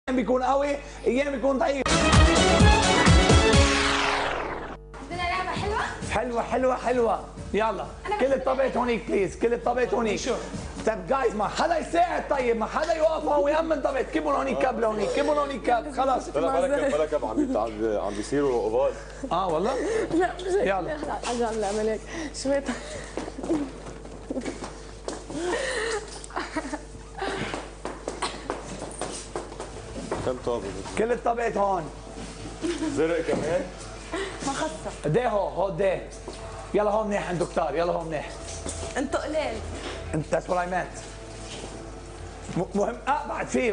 بيكون قوي، ايام بيكون ضعيف. بدنا لعبة حلوة؟ حلوة حلوة حلوة، يلا كل الطبقات هونيك بليز، كل الطبقات هونيك. طيب جايز ما حدا يساعد، طيب ما حدا يوقف هون ويأمن طبقة، كبوا هونيك كب لهونيك، كبوا هونيك كب، خلص. بلا كب عم بيصيروا قبال. والله؟ لا مش هيك. يلا عم نعمل هيك شوي. كم طابق؟ كل الطبقات هون. زرق كمان؟ ما خصها. قد ايه هو قد ايه؟ يلا هون منيح عند دكتور، يلا هون منيح. انتوا قليل. انت ذاتس وات اي مينت. مهم بعد فيه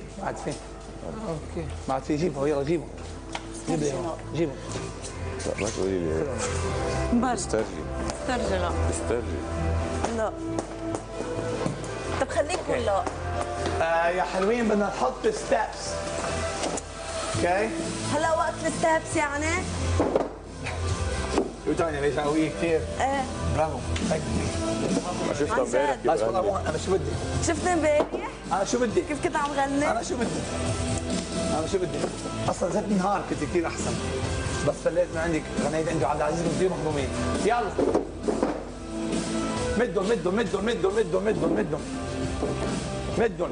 اوكي بعد فيه، جيبه يلا جيبه. جيبه لا ما تقولي لي هيك. استرجي. استرجي لا. استرجي. لا. طب خليكم لا. يا حلوين بدنا نحط ستابس. اوكي؟ هلا وقت الستابس يعني؟ وتاني ليش قوية كثير؟ ايه. برافو. ما شفتها امبارح كيف غنت. انا شو بدي؟ شفتني امبارح؟ انا شو بدي؟ كيف كنت عم غني؟ انا شو بدي؟ اصلا زت نهار كنت كثير احسن، بس فليت من عندك غنيت عندي عبد العزيز كثير مخدومين. يلا مدهم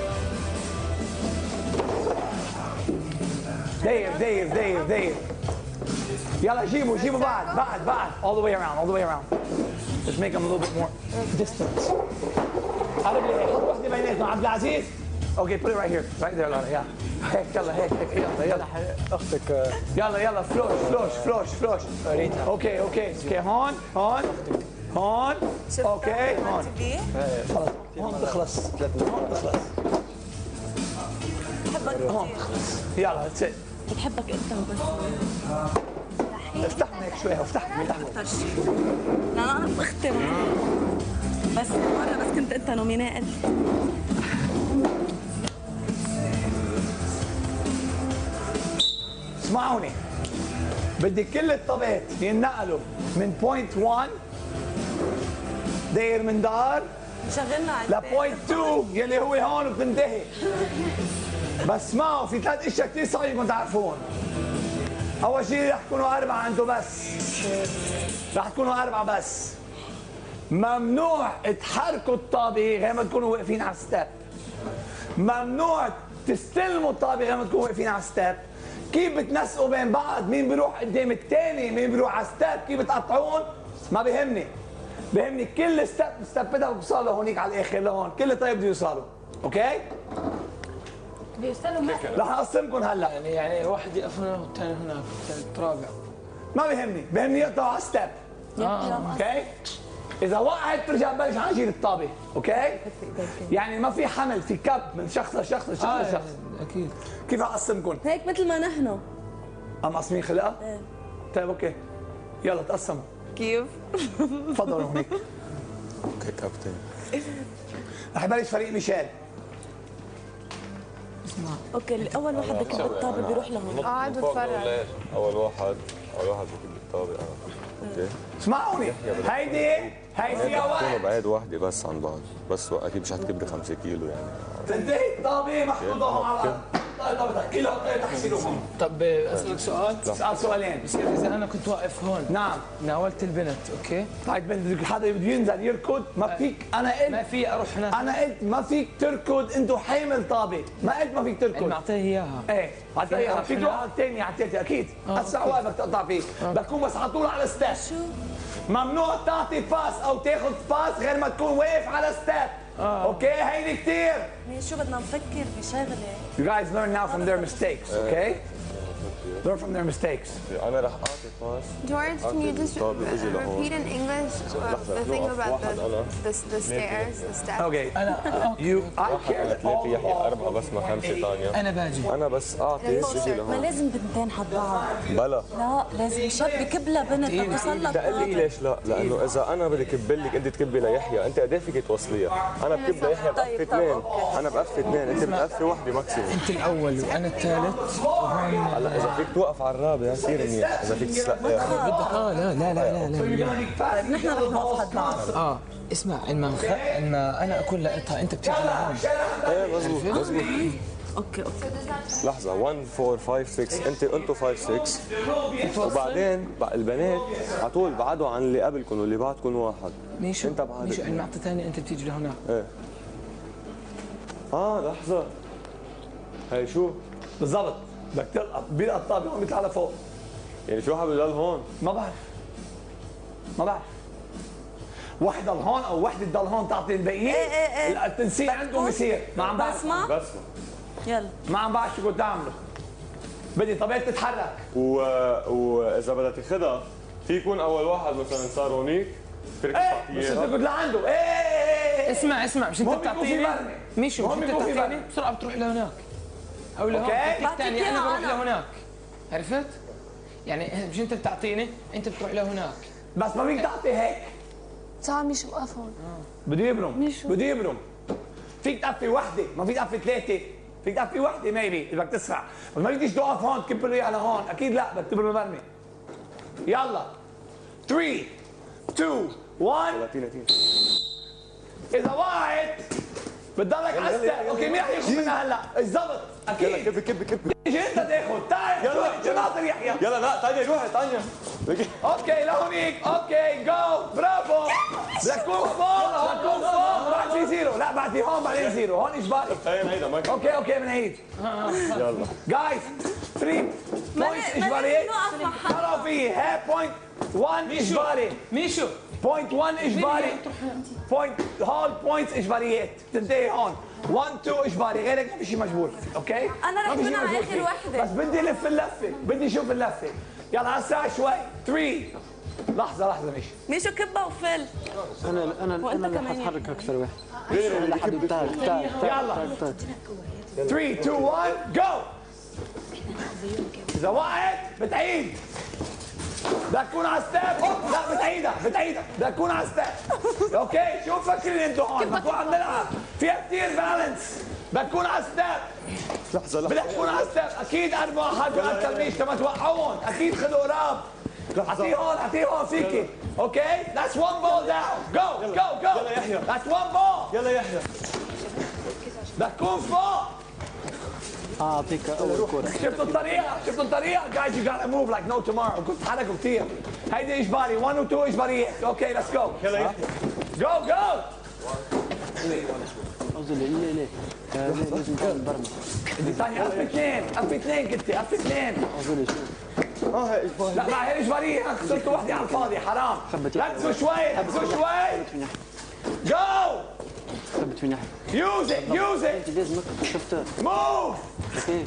داير يلا جيبوا بعد all the way around just make them a little bit more distance. قرب لي هيك، حط وحده بيناتهم عبد العزيز. اوكي put it right here right there لالا. يلا هيك يلا هيك يلا اختك يلا فلوش اوكي هون اوكي هون خلص هون تخلص بحبك هون كثير. تخلص يلا that's it. بحبك انت وبس. افتحنا هيك شوي افتحنا اكثر شيء. لا انا اعرف اختي بس مره بس كنت انت نومينات. اسمعوني، بدي كل الطبقات ينقلوا من بوينت 1 داير من دار شغلنا على لبوينت 2 يلي هو هون بتنتهي. بس اسمعوا، في 3 اشياء كثير صعب انكم تعرفون. اول شيء رح تكونوا 4 انتم بس. رح تكونوا 4 بس. ممنوع تحركوا الطابة غير ما تكونوا واقفين على الستep. ممنوع تستلموا الطابة غير ما تكونوا واقفين على الستep. كيف بتنسقوا بين بعض؟ مين بيروح قدام الثاني؟ مين بيروح على الستep؟ كيف بتقطعون؟ ما بيهمني كل ستep بدها توصلوا هونيك على الاخر لهون، كل طيب بده يوصلوا، اوكي؟ بيوصلوا معي. رح اقسمكم هلا. يعني واحد يقف هنا والثاني هناك والثالث رابع. ما بيهمني يقطعوا على الستep. اوكي؟ إذا وقعت ترجع تبلش عن جيل الطابة، اوكي؟ يعني ما في حمل، في كب من شخص لشخص لشخص. اكيد. كيف اقسمكم؟ هيك مثل ما نحن. مقسمين خلقة؟ ايه. طيب اوكي. يلا تقسموا. كيف؟ تفضلوا هونيك. اوكي كابتن. رح يبلش فريق ميشيل. اوكي اول واحد بكب الطابه بيروح لهون. قاعد بتفرج. اول واحد بكب الطابق. اوكي. اسمعوني، هيدي فيها كونوا وقت. بعيد وحده بس عن بعض، بس اكيد مش حتكبري 5 كيلو يعني. تنتهي الطابة محطوطة هون على الأرض. طيب كلها طيب تحسينهم. طب اسالك سؤال. اسأل سؤالين. بصير اذا انا كنت واقف هون نعم. ناولت البنت اوكي؟ طيب بدك حدا بده ينزل يركض، ما فيك. ما في اروح هناك. أنا قلت ما فيك تركض، أنتوا حامل طابة، ما قلت ما فيك تركض. انا اعطيه اياها. ايه بعطيها فيك تروح على الثاني على الثالثة أكيد. أسرع واقفك تقطع فيه، بدك تكون بس على طول على ستيب. ممنوع تعطي باس أو تاخذ باس غير ما تكون واقف على ستيب. اوكي هيدي كثير. شو بدنا نفكر بشغله. You guys learn now from their mistakes, okay? Learn from their mistakes. انا رح اعطي باس. George, can you just repeat in English the thing about the stairs, the steps? Okay. I care. ثلاثة يحيى 4 بس ما 5 ثانية. انا باجي. انا بس اعطي اجي ما لهون. لازم بنتين حد بعض. بلا. لا لازم شاب بكب لها بنت توصل لك. بدي لي ليش لا؟ لانه اذا انا بدي كب لك انت تكبي ليحيى، انت قد ايه فيك توصليها؟ انا بكب ليحيى بقفي 2، انا بقفي 2، انت بتقفي وحده ماكسيموم. انت الاول وانا الثالث وهون. هلا اذا فيك توقف على الرابع كثير منيح، اذا فيك تسلقها. بدك لا نحن رح نوقف حد بعض. اسمع، ان انا اكون لقيتها انت بتيجي لهون. ايه مزبوط. اوكي لحظة 1 4 5 6 انتوا 5 6 وبعدين البنات على طول بعدوا عن اللي قبلكم واللي بعدكم واحد. ميشو انت بعدك ميشو المعطى ثاني انت بتيجي لهناك. ايه لحظة هي شو؟ بالضبط بدك تلقط بيلقط هون بيطلع لفوق. يعني في واحد بضل هون؟ ما بعرف وحده ضل هون او وحده تضل هون تعطي الباقيين. التنسيق عندهم يصير ما عم بعرف. بسمة يلا ما عم بعرف شو كنت تعملوا. بدي طبيعي تتحرك. واذا بدها تاخذها في يكون اول واحد مثلا صار هونيك فيك تعطيه مش تركض لعنده. اسمع مش انت بتعطيني ميشو مش انت بتعطيني بسرعه بتروح لهناك او لهون الثاني انا بروح لهناك. عرفت؟ يعني مش انت بتعطيني انت بتروح لهناك. بس ما فيك تعطي هيك. تعال ميشو وقف هون. بده يبرم فيك تقفي وحده ما فيك تقفي ثلاثه. فيك تقفي وحده ميبي اذا بدك تسرع بس ما فيك تيجي توقف هون تكب له اياها لهون. اكيد لا بدك تبرم المرمي. يلا 3 2 1 اذا وقعت بتضلك على السقف. اوكي مين رح ياخذ منها هلا؟ الضبط اكيد. يلا كب تيجي انت تاخذ. تعال يلا ناطر يحيى. يلا لا تانيا روحي تانيا. اوكي لهونيك. اوكي جو برافو. بدك تكون فوق بعد في زيرو. لا بعد في هون بعدين زيرو. هون اجباري. هيدا ما اوكي بنعيد. يلا جايز 3 بوينتس اجباري. طلعوا فيه هي بوينت 1 اجباري. ميشو بوينت 1 اجباري. بوينت هول بوينتس اجباريات تنتهي هون. 1 2 اجباري غير هيك ما في شيء مجبور. اوكي انا رح اكون على اخر وحده بس بدي الف اللفه. بدي اشوف اللفه. يلا اسرع شوي. 3 لحظه ميشو كبه وفل. انا اللي حتحرك اكثر واحد. يلا 3 2 1 جو. اذا وقعت بتعيد. بدك تكون على ستيب. لا بتعيدها بدك تكون على ستيب. اوكي شو مفكرين انتوا هون؟ بدكم عم نلعب فيها كثير بالانس. بدك تكون على ستيب. لحظة بدك تكون على ستيب. اكيد اربع حد التلميذ كما توقعون. اكيد خذوا قراب. اعطيه هون فيكي. اوكي that's one ball down. go يلا يحيى. that's one ball. يلا يحيى. بدك تكون فوق. اعطيك اول كره. شفتوا الطريقه guys you gotta move like no tomorrow. كنت تحركوا كثير. هيدي اجباري 1 و 2 اجباريه. اوكي let's go. يلا يحيى. go قصدي ليه لازم تعمل برمه. بدي ثاني قفي اثنين كنت قفي اثنين. قصدي شو هي اجباري. لا ما هي اجباريه. خسرتوا وحده على الفاضي حرام. ركزوا شوي جو. ثبت من ناحيه. يوز ات انت لازم شفت موف. اوكي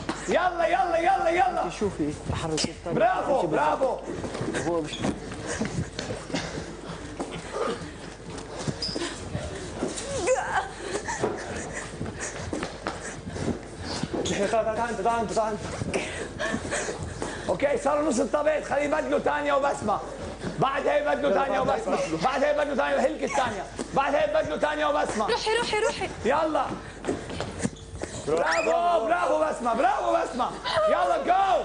يلا شوفي تحرك. برافو هو مش تعال. اوكي صاروا نص الطابات. خليه يبدلوا ثانيه وبسمه. بعد هي يبدلوا ثانيه وبسمه. بعد هي يبدلوا ثانيه وهلك الثانيه. بعد هي يبدلوا ثانيه وبسمه. روحي يلا برافو بسمه. يلا جو.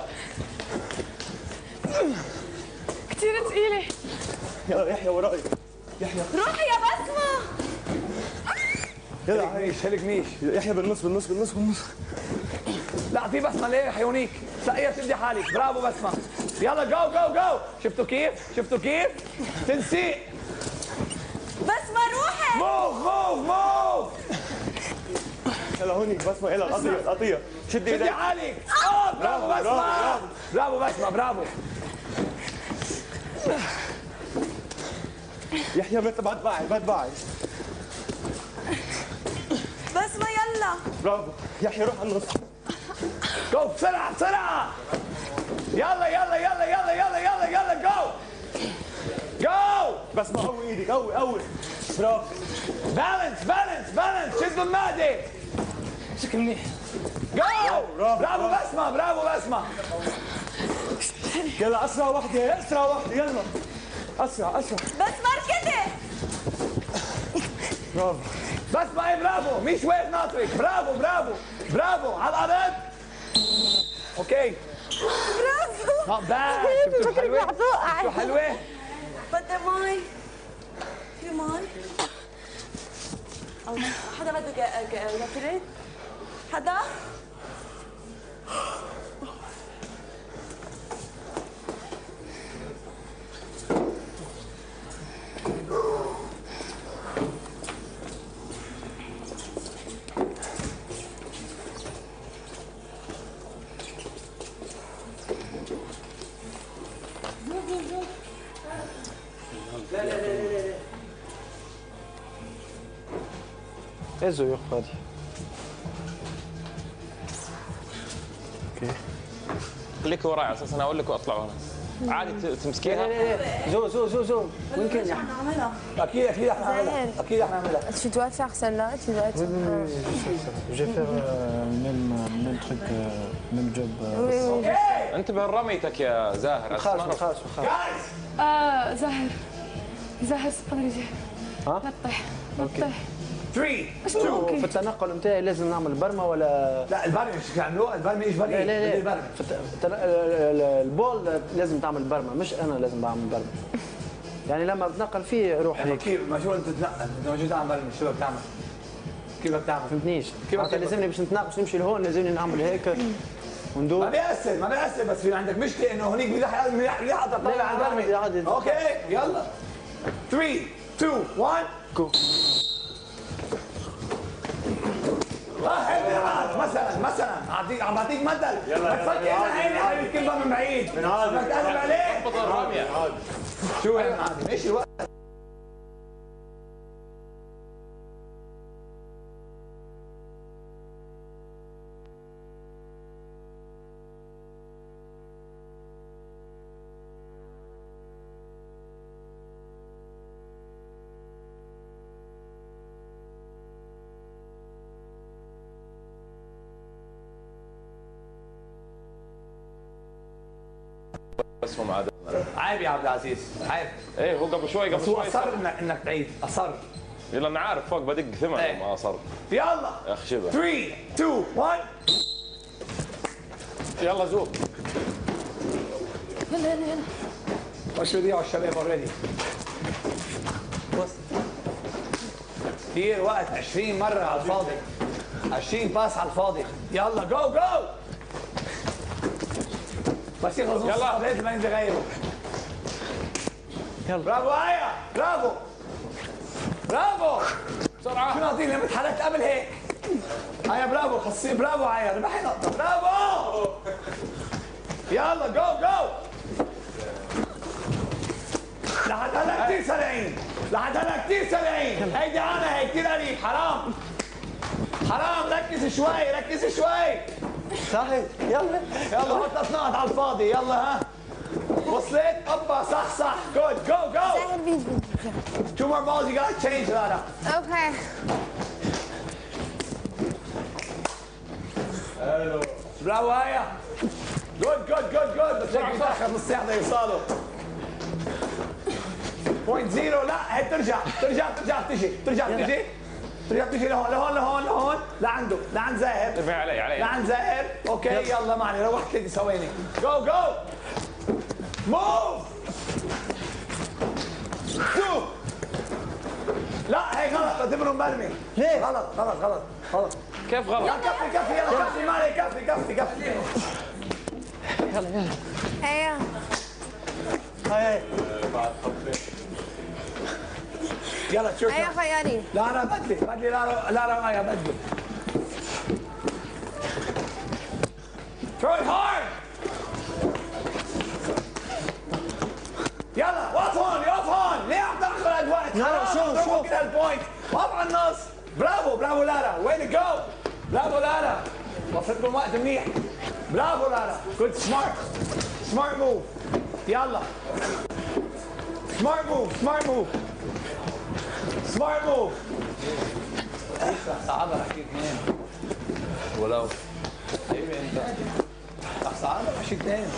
كثير ثقيله. يلا يحيى وراي. روحي يا بسمه. يلا هلك نيش. يحيى بالنص. لا في بسمه ليه حيونيك. سقيها تدي حالك. برافو بسمه. يلا جو. شفتوا كيف؟ تنسيق. بسمه روحي. موف. يلا هونيك بسمة. يلا القطية شدي شدي حالك. برافو بسمه. يحيى بعد باعي. بسمه يلا. برافو يحيى روح على النص. جو بسرعه. يلا جو. بس ما قوي ايدك قوي. برافو. بالانس. شدوا المعده. شكل منيح. جو. برافو بسمه. يلا اسرع وحده يلا اسرع. بس مركزي. برافو. بسمه برافو. مش واقف ناطرك. برافو على الارض. اوكي برافو. not bad. شفتوا حلوه. بدي مي. في مي. حدا بده جاكيت؟ حدا؟ هزه يا فادي. اوكي خليك وراي على اساس انا اقول لك واطلع ورا. عادي تمسكيها. زو وين كان يعني؟ اكيد احنا نعملها. اكيد احنا نعملها. Tu dois faire celle-là, tu dois être. Je vais faire même truc, même job. انتبه لرميتك يا زاهر. خلاص. زاهر سبحان الله. لا تطيح. 3 2 في التنقل نتاعي لازم نعمل برمه ولا لا البرمي مش يعملوها. البرمي ايش برمي؟ لا البرمي البول لازم تعمل برمه، مش انا لازم بعمل برمه. يعني لما بتنقل فيه روح هيك. كيف ما شو انت تتنقل؟ انت ما شو تعمل برمي؟ شو بدك تعمل؟ كيف بدك تعمل؟ فهمتنيش. كيف لازمني باش نتناقش نمشي لهون لازمني نعمل هيك وندور. ما بيأثر بس في عندك مشكله انه هنيك ريحه تطلع على البرمي. اوكي يلا 3 2 1 جو. مثلا عم بعطيك مثل. ما تفكر عيني هاي الكلمه من بعيد. بدك تقلب عليه. شو يا معلم؟ ايش الوقت؟ بس هم عادة عيب يا عبد العزيز عيب. ايه هو قبل شوي بس هو اصر انك تعيد اصر. يلا انا عارف فوق بدق ثمن ايه. ما اصر. يلا يا اخي شبه 3 2 1 يلا زوق. يلا وش بيضيعوا الشباب اوريدي. بص كثير وقت 20 مرة على الفاضي. 20 باس على الفاضي. يلا جو بس يخلص نص الصف ما ينزل غيره. يلا برافو آية برافو بسرعة. شو ناطين لما اتحركت قبل هيك. آية برافو خصي برافو آية ربحي نقطة برافو. يلا جو لحد هلا كثير سريعين. هيدي أنا هي كثير قريب. حرام ركز شوي. صحيح يلا حط 3 نقط على الفاضي. يلا ها وصلت. ابا صح good go. Zahir, 2 more balls you gotta change Lara. Okay. برافو آية. good بس هيك بتاخر نص ساعة يوصلوا. 0.0 لا هي ترجع تجي لهون لعند زاهر. ارمي علي لعند زاهر. اوكي يلا معلي روحت 3 ثواني. جو موف. شو لا هي غلط اعتبره مرمي. ليه؟ غلط. كيف غلط؟ كفي يلا كفي مالي كفي. يلا Aya. هاي يلا تشوف. Aya خياري. لارا بدلي لارا آية بدلي. Throw it hard. يلا وقف هون. ليه عم تاخذ قد وقت؟ لا شوف كده البوينت. وقف على النص. برافو لارا. وين تو جو. برافو لارا. وصلت لكم وقت منيح. برافو لارا. جود سمارت موف. يلا سمارت موف. صعبة احكي اثنين ولو حبيبي انت رح صعبة احكي اثنين.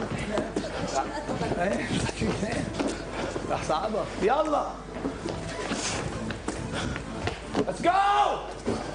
احكي اثنين رح صعبة. يلا let's go